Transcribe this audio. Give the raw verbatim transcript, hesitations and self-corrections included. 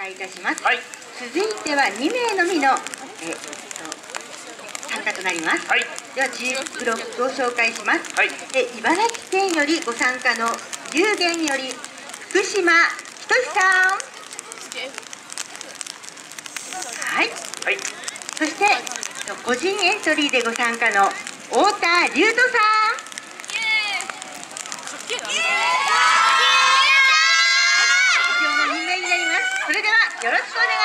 いいたします。 はい、 続いてはにめいのみの、えー、と参加となります。 はい、 ではチームブロックを紹介します。 はい、 え茨城県よりご参加の龍玄より福島仁さん。はい、 はい、 そして個人エントリーでご参加の太田龍斗さん。以上のにめいになります。それではよろしくお願いします。